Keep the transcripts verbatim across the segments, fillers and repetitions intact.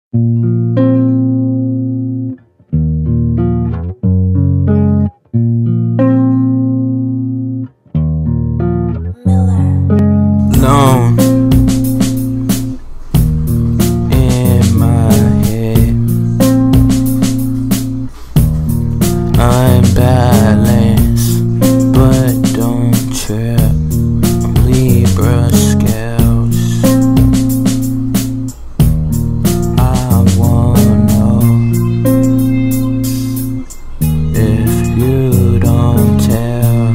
Alone in my head, I'm balanced, but don't trip. I'm Libra scales. I wanna know if you don't tell.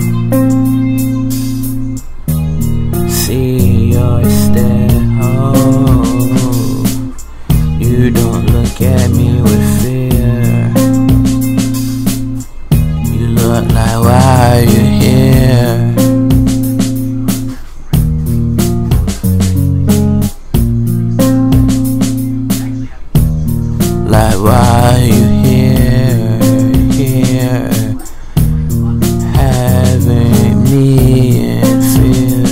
See your stare, oh, you don't look at me with fear. You look like, why are you here? Like, why are you here, here, having me in fear?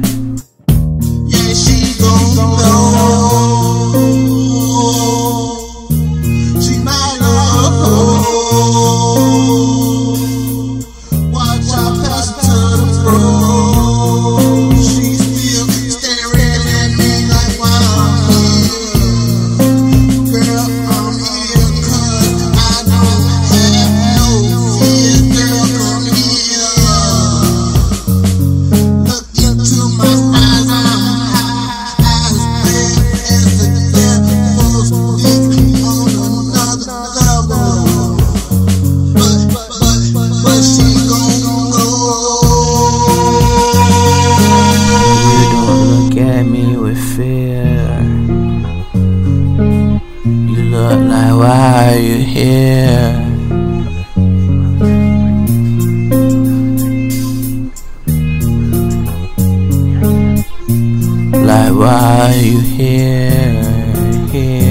You look like, why are you here? Like, why are you here, here?